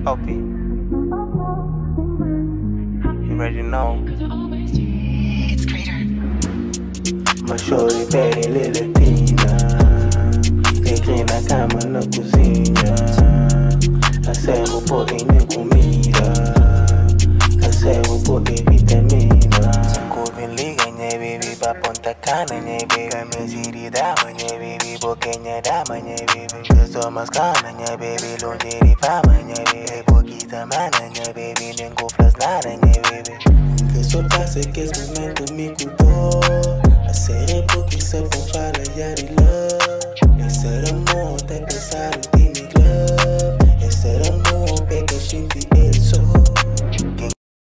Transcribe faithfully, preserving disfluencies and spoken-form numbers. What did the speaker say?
L P. You already know. It's greater. My shorty bad little Latina. They clean la cama na cozinha. Hacemos poder nem comida. Hacemos poder vitamina. Covin liga, né baby, pra ponta cana, né baby. Camisa dama, né baby, boquinha dama, né baby. Eu sou mais cana, né baby, longe de fama, né baby. Pouquita mana, né baby, nem goflas nada, né baby. Que só passa que esse momento me culpa.